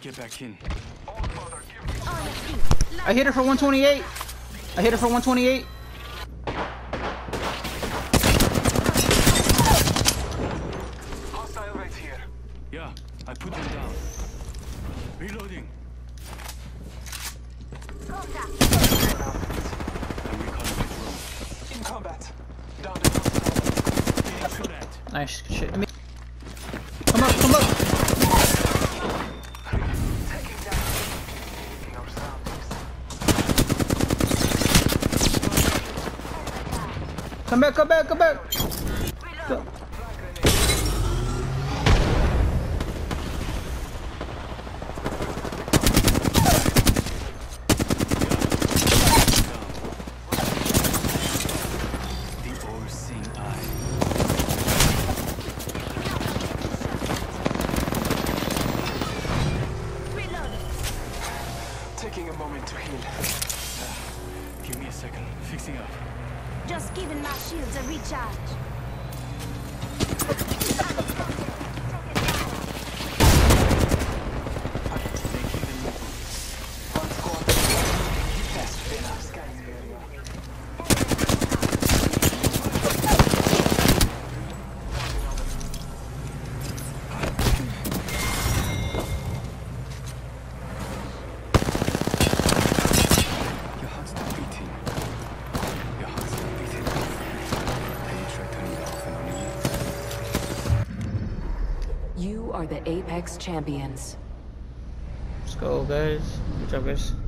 get back in. I hit her for 128. I hit her for 128. Hostile right here. Yeah, I put them down. Reloading. I'm recalling the drone. In combat. Down the hostile. Nice shit. Come up, come up. Taking down. Taking our surroundings. Come back, come back, come back. Go. Taking a moment to heal. Give me a second. Fixing up. Just giving my shields a recharge. Making them move. One squad. Best winner. Scanning the area. Your heart's not beating. Your heart's not beating. Can you try turning it off and on? You are the Apex champions. Let's go, guys. Good job, guys.